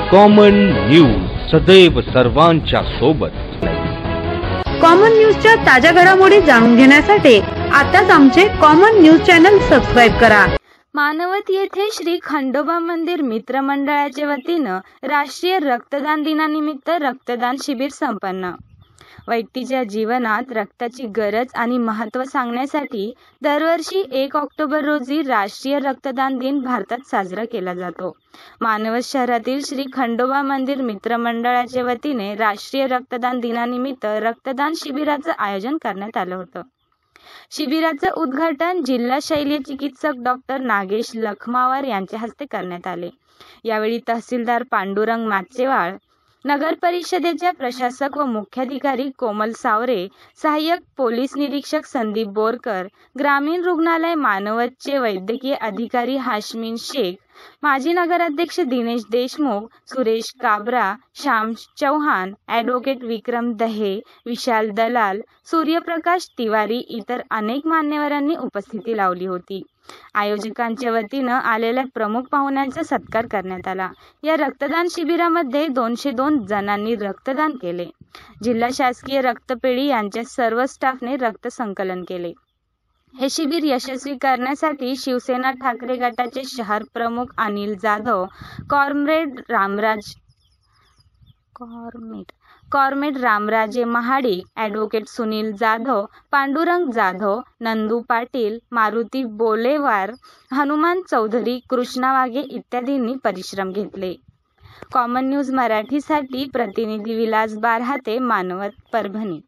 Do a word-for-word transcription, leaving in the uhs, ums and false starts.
Common news सदैव सर्वांच्या सोबत। कॉमन न्यूजच्या ताज्या घडामोडी जाणून घेण्यासाठी आताच आमचे कॉमन न्यूज चॅनल सबस्क्राइब करा। मानवत येथे श्री खंडोबा मंदिर मित्र मंडळाच्या वतीनं राष्ट्रीय रक्तदान दिनानिमित्त रक्तदान शिबिर संपन्न। व्यक्तीच्या जीवनात रक्ताची गरज आणि महत्त्व सांगण्यासाठी दरवर्षी एक ऑक्टोबर रोजी राष्ट्रीय रक्तदान दिन भारतात साजरा केला जातो। मानवत शहरातील श्री खंडोबा मंदिर मित्र मंडळाच्या वतीने राष्ट्रीय रक्तदान दिनानिमित्त रक्तदान शिबिराचं आयोजन करण्यात आलं होतं। शिबिराचं उद्घाटन जिल्हा शल्य चिकित्सक डॉक्टर नागेश लखमावर यांच्या हस्ते करण्यात आले। यावेळी तहसीलदार पांडुरंग माचेवाळ, नगर परिषदेच्या प्रशासक व मुख्याधिकारी कोमल सावरे, सहाय्यक पोलीस निरीक्षक संदीप बोरकर, ग्रामीण रुग्णालय मानवतचे वैद्यकीय अधिकारी हाशमीन शेख, माजी नगराध्यक्ष दिनेश देशमुख, सुरेश काबरा, श्याम चौहान, ॲडव्होकेट विक्रम दहे, विशाल दलाल, सूर्यप्रकाश तिवारी इतर अनेक मान्यवरांनी उपस्थिती लावली होती। आयोजकांच्या वतीनं आलेल्या प्रमुख पाहुण्यांचा सत्कार करण्यात आला। या रक्तदान शिबिरामध्ये दोनशे दोन जणांनी रक्तदान केले। जिल्हा शासकीय रक्तपेढी यांच्या सर्व स्टाफने रक्त संकलन केले। हे शिबिर यशस्वी करण्यासाठी शिवसेना ठाकरे गटाचे शहर प्रमुख अनिल जाधव, कॉम्रेड रामराज कॉर्मेट कॉर्मेट रामराजे महाडिक, ॲडव्होकेट सुनील जाधव, पांडुरंग जाधव, नंदू पाटील, मारुती बोलेवार, हनुमान चौधरी, कृष्णा वाघे इत्यादींनी परिश्रम घेतले। कॉमन न्यूज मराठीसाठी प्रतिनिधी विलास बारहाते, मानवत, परभणी।